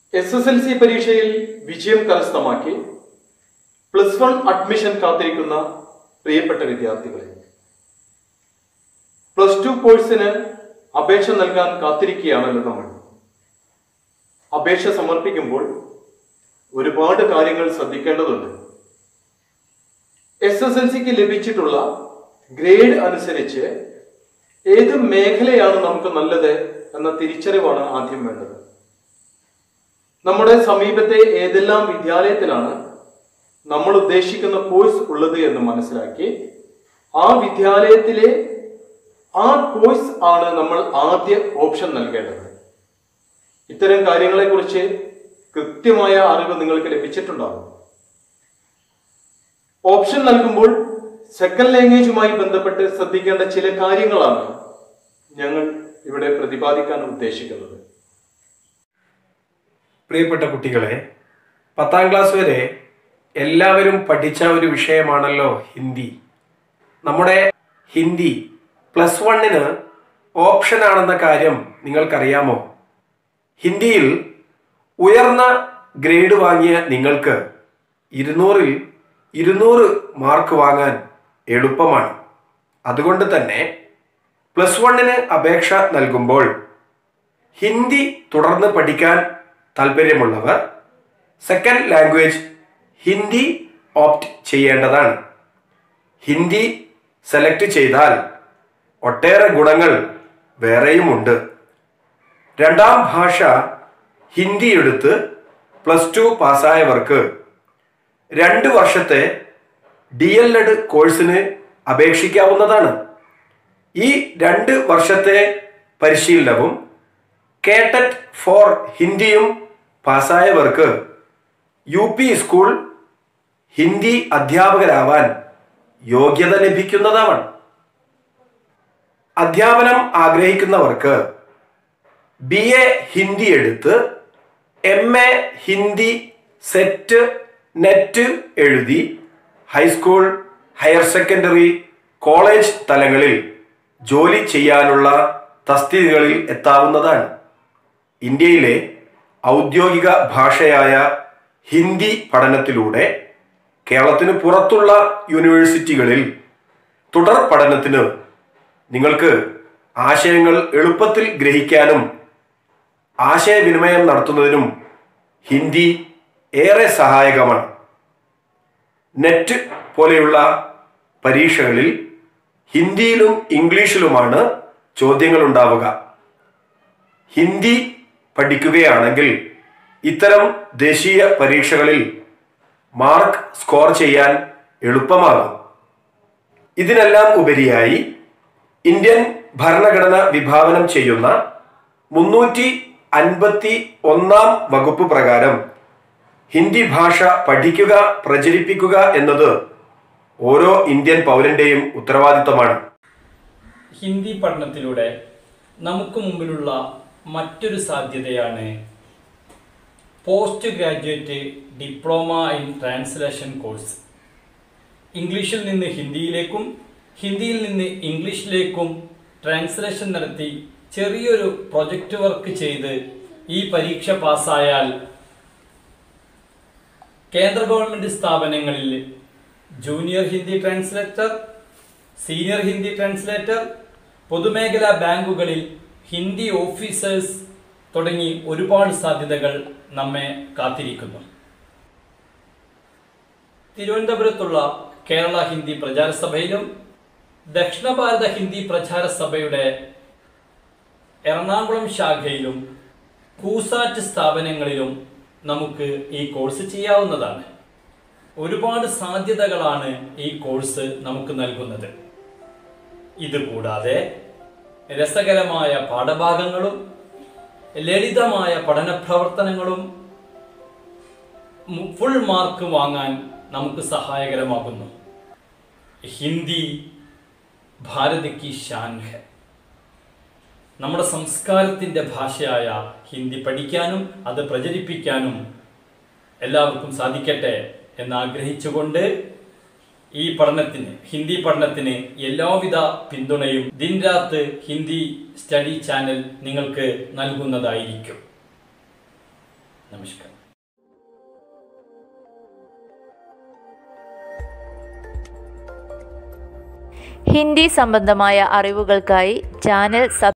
SSLC പരീക്ഷയിൽ വിജയം കരസ്ഥമാക്കി +1 അഡ്മിഷൻ കാത്തിരിക്കുന്ന പ്രിയപ്പെട്ട വിദ്യാർത്ഥികളെ, +2 കോഴ്സിന് അപേക്ഷ നൽകാൻ കാത്തിരിക്കുകയാണല്ലോ നമ്മൾ. അപേക്ഷ സമർപ്പിക്കുമ്പോൾ ഒരുപാട് കാര്യങ്ങൾ ശ്രദ്ധിക്കേണ്ടതുണ്ട്. SSLCക്ക് ലഭിച്ചിട്ടുള്ള ഗ്രേഡ് അനുസരിച്ച് ഏത് മേഖലയാണ് നമുക്ക് നല്ലത് എന്ന തിരിച്ചറിവാണ് ആദ്യം വേണ്ടത്. നമ്മുടെ സമീപത്തെ ഏതെല്ലാം വിദ്യാലയത്തിലാണ് നമ്മൾ ഉദ്ദേശിക്കുന്ന കോഴ്സ് ഉള്ളത് എന്ന് മനസ്സിലാക്കി ആ വിദ്യാലയത്തിലെ ആ കോഴ്സ് ആണ് നമ്മൾ ആദ്യ ഓപ്ഷൻ നൽകേണ്ടത്. ഇത്തരം കാര്യങ്ങളെക്കുറിച്ച് കൃത്യമായ അറിവ് നിങ്ങൾക്ക് ലഭിച്ചിട്ടുണ്ടാകും. ഓപ്ഷൻ നൽകുമ്പോൾ സെക്കൻഡ് ലാംഗ്വേജുമായി ബന്ധപ്പെട്ട് ശ്രദ്ധിക്കേണ്ട ചില കാര്യങ്ങളാണ് ഞങ്ങൾ ഇവിടെ പ്രതിപാദിക്കാൻ ഉദ്ദേശിക്കുന്നത്. പ്രിയപ്പെട്ട കുട്ടികളെ, 10ാം ക്ലാസ് വരെ എല്ലാവരും പഠിച്ച ഒരു വിഷയമാണല്ലോ ഹിന്ദി. നമ്മുടെ ഹിന്ദി +1ന് ഓപ്ഷൻ ആണെന്ന കാര്യം നിങ്ങൾക്കറിയാമോ? ഹിന്ദിയിൽ ഉയർന്ന ഗ്രേഡ് വാങ്ങിയ നിങ്ങൾക്ക് 200ൽ 200 മാർക്ക് വാങ്ങാൻ എളുപ്പമാണ്. അതുകൊണ്ട് തന്നെ +1ന് അപേക്ഷ നൽകുമ്പോൾ ഹിന്ദി തുടർന്ന് പഠിക്കാൻ താല്പര്യമുള്ളവർ സെക്കൻഡ് ലാംഗ്വേജ് ഹിന്ദി ഓപ്റ്റ് ചെയ്യേണ്ടതാണ്. ഹിന്ദി സെലക്ട് ചെയ്താൽ ഒട്ടേറെ ഗുണങ്ങൾ വേറെയുമുണ്ട്. രണ്ടാം ഭാഷ ഹിന്ദി എടുത്ത് +2 പാസ്സായവർക്ക് 2 വർഷത്തെ DLED കോഴ്സിന് അപേക്ഷിക്കാവുന്നതാണ്. ഈ 2 വർഷത്തെ പരിശീലനവും കേട്ടറ്റ് ഫോർ ഹിന്ദിയും പാസ്സായവർക്ക് UP സ്കൂൾ ഹിന്ദി അധ്യാപകരാവാൻ യോഗ്യത ലഭിക്കുന്നതാണ്. അധ്യാപനം ആഗ്രഹിക്കുന്നവർക്ക് BA ഹിന്ദി എടുത്ത് MA ഹിന്ദി സെറ്റ് നെറ്റ് എഴുതി ഹൈസ്കൂൾ, ഹയർ സെക്കൻഡറി, കോളേജ് തലങ്ങളിൽ ജോലി ചെയ്യാനുള്ള തസ്തികകളിൽ എത്താവുന്നതാണ്. ഇന്ത്യയിലെ ഔദ്യോഗിക ഭാഷയായ ഹിന്ദി പഠനത്തിലൂടെ കേരളത്തിന് പുറത്തുള്ള യൂണിവേഴ്സിറ്റികളിൽ തുടർ പഠനത്തിന് നിങ്ങൾക്ക് ആശയങ്ങൾ എളുപ്പത്തിൽ ഗ്രഹിക്കാനും ആശയവിനിമയം നടത്തുന്നതിനും ഹിന്ദി ഏറെ സഹായകമാണ്. നെറ്റ് പോലെയുള്ള പരീക്ഷകളിൽ ഹിന്ദിയിലും ഇംഗ്ലീഷിലുമാണ് ചോദ്യങ്ങൾ ഉണ്ടാവുക. ഹിന്ദി പഠിക്കുകയാണെങ്കിൽ ഇത്തരം ദേശീയ പരീക്ഷകളിൽ മാർക്ക് സ്കോർ ചെയ്യാൻ എളുപ്പമാകും. ഇതിനെല്ലാം ഉപരിയായി ഇന്ത്യൻ ഭരണഘടന വിഭാവനം ചെയ്യുന്ന 351 വകുപ്പ് പ്രകാരം ഹിന്ദി ഭാഷ പഠിക്കുക, പ്രചരിപ്പിക്കുക എന്നത് ഓരോ ഇന്ത്യൻ പൗരന്റെയും ഉത്തരവാദിത്തമാണ്. ഹിന്ദി പഠനത്തിലൂടെ നമുക്ക് മുമ്പിലുള്ള മറ്റൊരു സാധ്യതയാണ് post graduate diploma in translation course. ഇംഗ്ലീഷിൽ നിന്ന് ഹിന്ദിയിലേക്കും ഹിന്ദിയിൽ നിന്ന് ഇംഗ്ലീഷിലേക്കും ട്രാൻസ്ലേഷൻ നടത്തി ചെറിയൊരു പ്രൊജക്റ്റ് വർക്ക് ചെയ്ത് ഈ പരീക്ഷ പാസ്സായാൽ കേന്ദ്ര ഗവൺമെൻറ് സ്ഥാപനങ്ങളിൽ junior Hindi translator, senior Hindi translator, പൊതുമേഖലാ ബാങ്കുകളിൽ ഹിന്ദി ഓഫീസേഴ്സ് തുടങ്ങി ഒരുപാട് സാധ്യതകൾ നമ്മെ കാത്തിരിക്കുന്നു. തിരുവനന്തപുരത്തുള്ള കേരള ഹിന്ദി പ്രചാര സഭയിലും ദക്ഷിണ ഭാരത ഹിന്ദി പ്രചാര സഭയുടെ എറണാകുളം ശാഖയിലും കൂസാറ്റ് സ്ഥാപനങ്ങളിലും നമുക്ക് ഈ കോഴ്സ് ചെയ്യാവുന്നതാണ്. ഒരുപാട് സാധ്യതകളാണ് ഈ കോഴ്സ് നമുക്ക് നൽകുന്നത്. ഇതുകൂടാതെ രസകരമായ പാഠഭാഗങ്ങളും ലളിതമായ പഠന പ്രവർത്തനങ്ങളും ഫുൾ മാർക്ക് വാങ്ങാൻ നമുക്ക് സഹായകരമാകുന്നു. ഹിന്ദി ഭാരത് കി ഷാൻ ഹെ. നമ്മുടെ സംസ്കാരത്തിൻ്റെ ഭാഷയായ ഹിന്ദി പഠിക്കാനും അത് പ്രചരിപ്പിക്കാനും എല്ലാവർക്കും സാധിക്കട്ടെ എന്നാഗ്രഹിച്ചുകൊണ്ട് ഈ പഠനത്തിന്, ഹിന്ദി പഠനത്തിന് എല്ലാവിധ പിന്തുണയും ദിൻ രാത്ത് ഹിന്ദി സ്റ്റഡി ചാനൽ നിങ്ങൾക്ക് നൽകുന്നതായിരിക്കും. നമസ്കാരം. ഹിന്ദി സംബന്ധമായ അറിവുകൾക്കായി ചാനൽ